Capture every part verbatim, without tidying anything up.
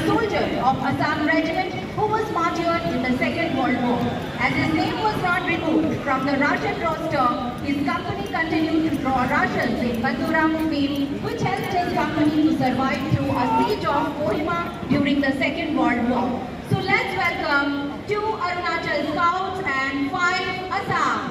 soldier of Assam Regiment who was martyred in the Second World War. As his name was not removed from the Rajan roster, his company continued to draw Rajans in Banduram field, which helped his company to survive through a siege of Kohima during the Second World War. So let's welcome two Arunachal Scouts and five Assam.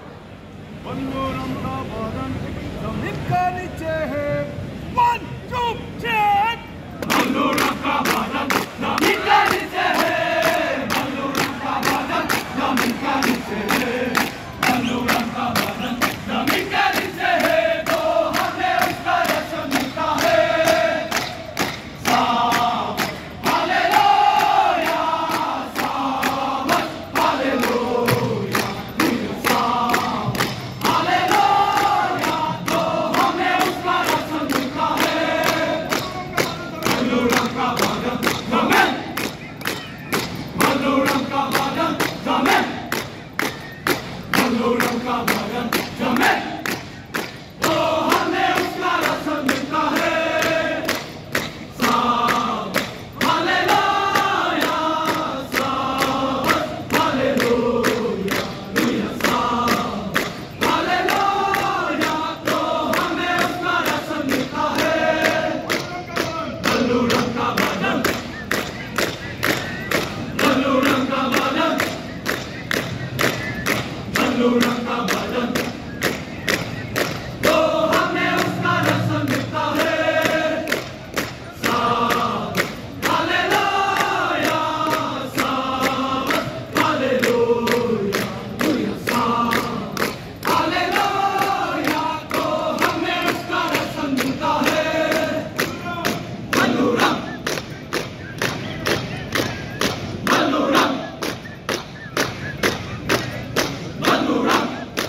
One, two, three. Banduram ka badan, zameen ka niche hai. Banduram ka badan, zameen ka niche hai. Banduram ka badan, zameen ka niche hai. तो हमें उसका रक्षण मिलता है. साम, hallelujah, साम, hallelujah, साम, hallelujah. तो हमें उसका रक्षण मिलता है. Banduram ka badan, zameen. Banduram ka badan, zameen. Banduram ka badan, zameen. तो हमें उसका रक्षण मिलता है. साम, हालेलुया, साम, हालेलुया, साम, हालेलुया. तो हमें उसका रक्षण मिलता है. Banduram ka badan, Banduram ka badan, Banduram ka badan. तो हमें उसका रक्षण मिलता है. साम, हालेलुया, साम, हालेलुया, साम, हालेलुया. तो हमें उसका रक्षण मिलता है. Banduram, Banduram, Banduram.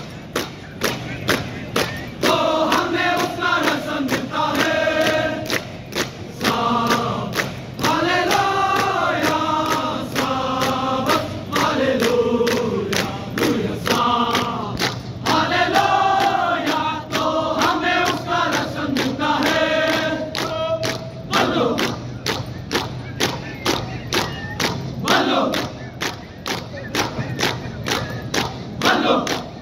तो हमें उसका रक्षण मिलता है. साम, हालेलुया, साम, हालेलुया, साम, हालेलुया. तो हमें उसका रक्षण मिलता है. बंदो, बंदो, बंदो.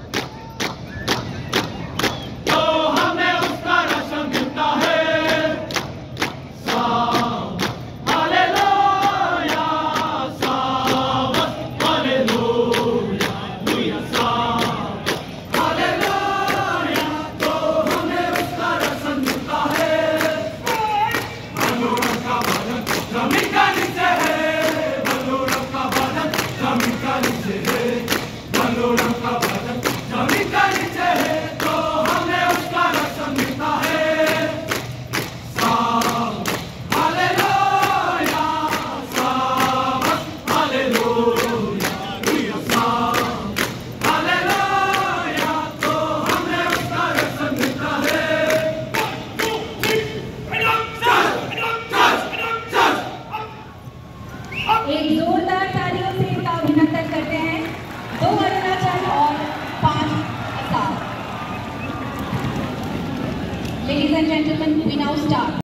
तो हमें उसका रक्षण मिलता है. साम, हालेलुया, साम, हालेलुया, साम, हालेलुया. तो हमें उसका रक्षण मिलता है. Banduram ka badan, zameen ka niche hai. Banduram ka badan, zameen ka niche hai. Banduram ka badan, zameen ka niche hai. तो हमें उसका रक्षण मिलता है. साम, हालेलुया, साम, हालेलुया, साम, हालेलुया. तो हमें उसका रक्षण मिलता है. एक जोरदार तालियों से इनका अभिनंदन करते हैं. दो अरुणाचल और पांच Assam. Ladies and gentlemen, we now start.